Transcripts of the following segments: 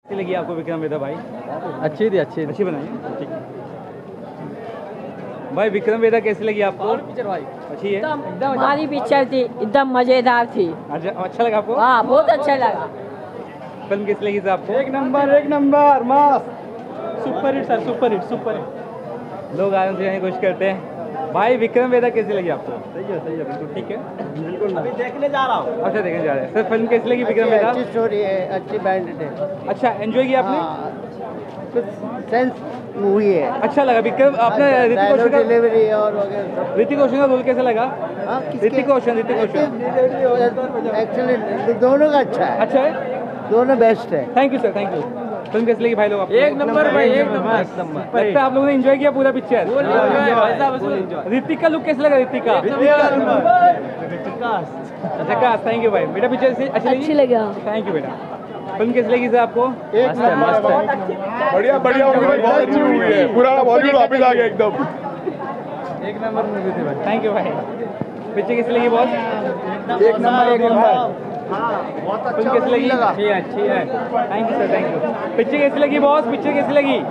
कैसी लगी आपको विक्रम वेदा भाई? अच्छी थी, अच्छी बनाई। ठीक है भाई, विक्रम वेदा कैसी लगी आपको? पिक्चर भाई अच्छी है, हमारी पिक्चर थी, एकदम मजेदार थी। अच्छा लगा आपको? हाँ, बहुत अच्छा लगा। फिल्म कैसी लगी सर आपको? एक नंबर मस्त, super hit sir, super hit. लोग आराम से जाने की कोशिश करते हैं। भाई विक्रम वेदा कैसी लगी आपको? सही है बिल्कुल ठीक है, बिल्कुल। अभी देखने जा रहा हूँ। अच्छा देखने जा रहे हैं सर। फिल्म कैसी लगी विक्रम वेदा? अच्छी स्टोरी है, अच्छी बैंडेड है। अच्छा, एंजॉय किया आपने? कुछ सेंस मूवी है। अच्छा लगा विक्रम? आपने ऋतिक रोशन का डिलीवरी और वगैरह। ऋतिक रोशन का रोल कैसा लगा? ऋतिक रोशन एक्चुअली दोनों का अच्छा है। अच्छा है, दोनों बेस्ट है। Thank you sir, thank you. Film कैसी लगी भाई लोग आपको? एक नंबर भाई, एक नंबर। लगता है आप लोगों ने एंजॉय किया पूरा पिक्चर। ऋतिक का लुक कैसा लगा? ऋतिक का झकास। थैंक यू भाई। बेटा पिक्चर से अच्छी लगी? थैंक यू बेटा। फिल्म कैसी लगी सर आपको? मस्त है। बढ़िया बहुत अच्छी मूवी है। पुराना बॉलीवुड वापस आ गया एकदम। एक नंबर मूवी थी भाई। थैंक यू भाई। पिक्चर कैसी लगी बॉस? एक नंबर। फिल्म कैसी लगी? अच्छी है। Thank you sir, thank you. Picture कैसी लगी बॉस? पिक्चर कैसी लगी?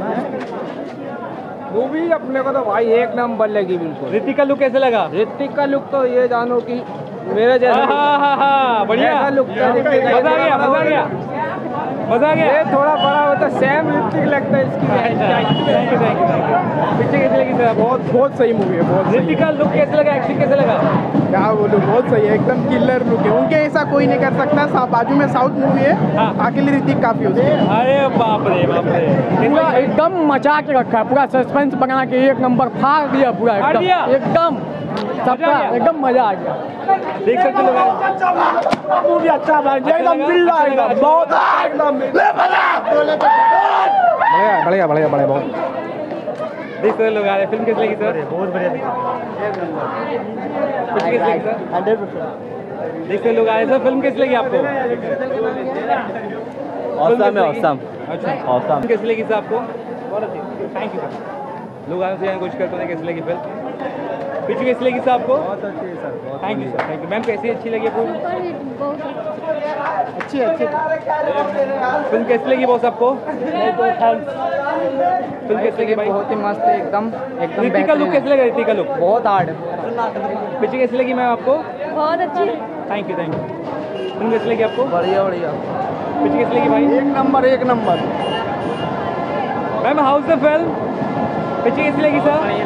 मूवी अपने को तो भाई एक नंबर लगी बिल्कुल। ऋतिक का लुक कैसा लगा? ऋतिक का लुक तो ये जानो कि मेरे जैसा बढ़िया लुक था। मजा आ गया। ये थोड़ा बड़ा होता सेम ऋतिक लगता है इसकी। Thank you. पिक्चर कैसी लगी सर? बहुत सही मूवी है, बहुत सही। ऋतिक का लुक कैसा लगा? एक्शन कैसा लगा? क्या बोलूं, बहुत सही है, एकदम किलर लुक है। उनके ऐसा कोई नहीं कर सकता। बाजू में साउथ मूवी है, हाँ। अकेले ऋतिक काफी होती है। अरे बाप रे पूरा एकदम मचा के रखा है, पूरा सस्पेंस बना के एक नंबर फाड़ दिया पूरा एकदम सबका एकदम मजा आ गया। देख सकते लोग मूवी अच्छा बन गया, एकदम मिल रहा है, एकदम बहुत एकदम बढ़िया बहुत। देख सकते लोग आ रहे। फिल्म कैसी लगी सर? बहुत बढ़िया। पिक्चर कैसी लगी सर? 100%। देख सकते लोग आ रहे सर। फिल्म कैसी लगी आपको? औसम। अच्छा, फिल्म कैसी लगी सर आपको? Thank you sir. लोग आने से जाने की कोशिश करते हैं। कैसी लगी फिल्म? पिक्चर कैसी लगी सर आपको? बहुत अच्छी है sir. Thank you sir, thank you. Ma'am कैसी अच्छी लगी आपको? अच्छी। फिल्म कैसी लगी बॉस आपको? फिल्म कैसी लगी भाई? बहुत ही मस्त है, एकदम ऋतिक का लुक कैसा लगा? ऋतिक का लुक बहुत हार्ड है। पिक्चर कैसी लगी मैम आपको? बहुत अच्छी। Thank you. फिल्म कैसी लगी आपको? बढ़िया। पिक्चर कैसी लगी भाई? एक नंबर। Ma'am how's the film? Picture कैसी लगी सर?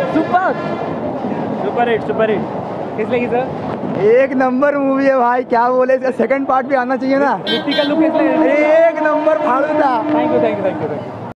Super hit. कैसी लगी सर? एक नंबर मूवी है भाई, क्या बोले, इसका सेकंड पार्ट भी आना चाहिए ना। ऋतिक का लुक कैसा लगा? एक नंबर फाड़ू था। Thank you.